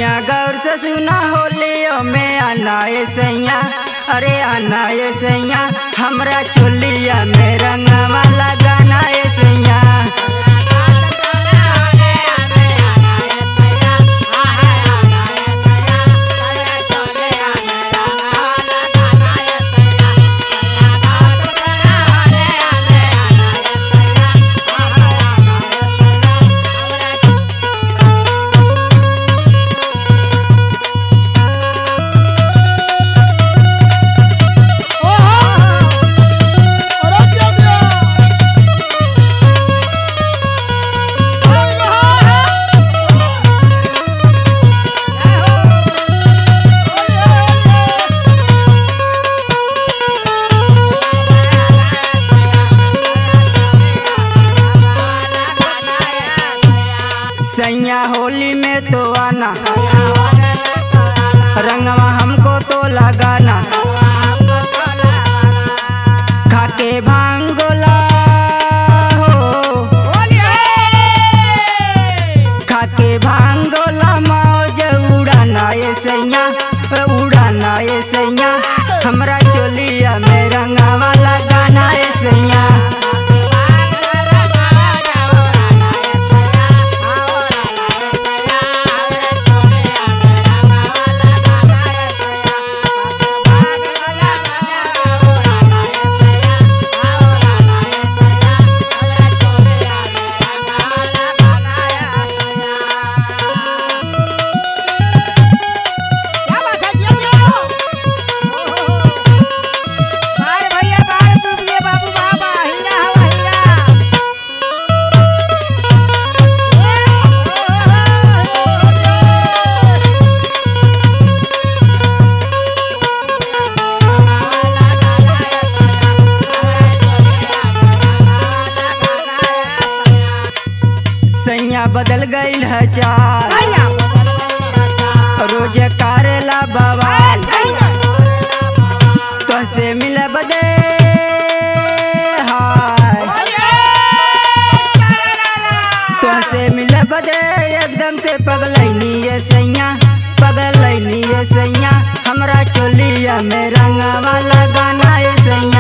सैया गौर से सुना होलियो में आना ये सैया, अरे आना ये सैया हमरा चोलिया में रंगवा लगाना ये सैया। सैया होली में तो आना, रंगवा हमको तो लगाना, खाके भांगोला हो, खाके भांगोला मौज उड़ाना ये सैया, उड़ाना ये सैया हमरा चोलिया में रंगवा लगाना ये सैया। सैया बदल गईल है चाल, रोज करेला बवाल, तो से मिल बदे हाय, तो से मिल बदे एकदम से पगलैनी ये सैया, पगलैनी ये सैया हमरा चोलिया में रंगवा लगाना ये सैया।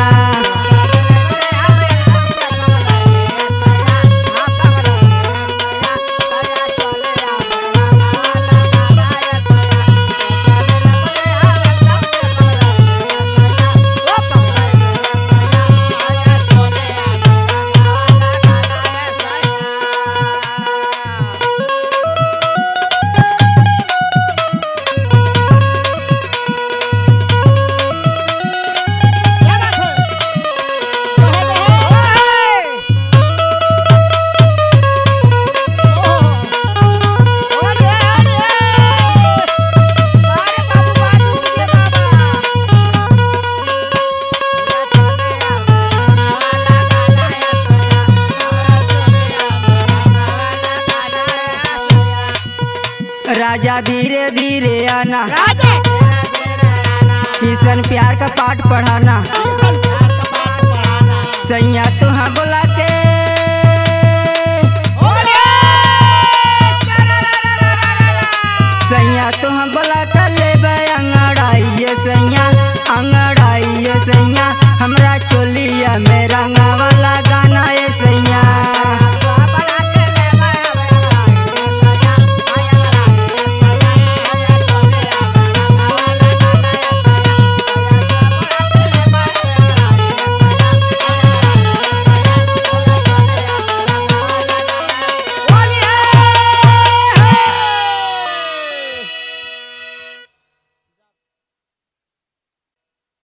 राजा धीरे धीरे आना, किशन प्यार का पाठ पढ़ाना, सैया तुहा बोला के सैया तुहा बोला